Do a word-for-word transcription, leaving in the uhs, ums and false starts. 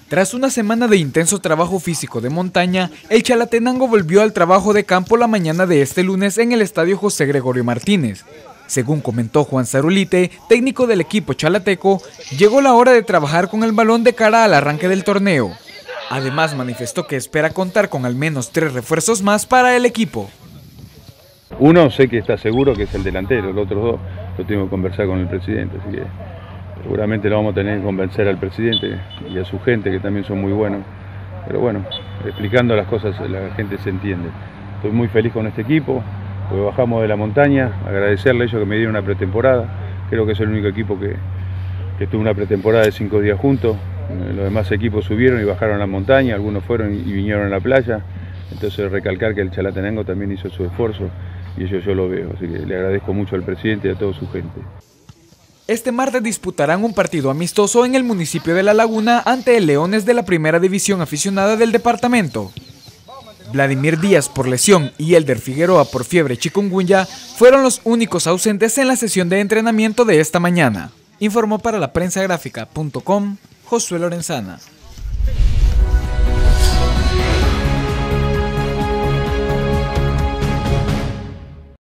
Tras una semana de intenso trabajo físico de montaña, el Chalatenango volvió al trabajo de campo la mañana de este lunes en el estadio José Gregorio Martínez. Según comentó Juan Zarulite, técnico del equipo chalateco, llegó la hora de trabajar con el balón de cara al arranque del torneo. Además, manifestó que espera contar con al menos tres refuerzos más para el equipo. Uno sé que está seguro que es el delantero, los otros dos lo tengo que conversar con el presidente, así que seguramente lo vamos a tener que convencer al presidente y a su gente, que también son muy buenos. Pero bueno, explicando las cosas la gente se entiende. Estoy muy feliz con este equipo, porque bajamos de la montaña, agradecerle a ellos que me dieron una pretemporada. Creo que es el único equipo que, que tuvo una pretemporada de cinco días juntos. Los demás equipos subieron y bajaron a la montaña, algunos fueron y vinieron a la playa. Entonces recalcar que el Chalatenango también hizo su esfuerzo y eso yo lo veo. Así que le agradezco mucho al presidente y a toda su gente. Este martes disputarán un partido amistoso en el municipio de La Laguna ante el Leones de la Primera División Aficionada del departamento. Vladimir Díaz por lesión y Elder Figueroa por fiebre chikungunya fueron los únicos ausentes en la sesión de entrenamiento de esta mañana. Informó para la prensa gráfica punto com Josué Lorenzana.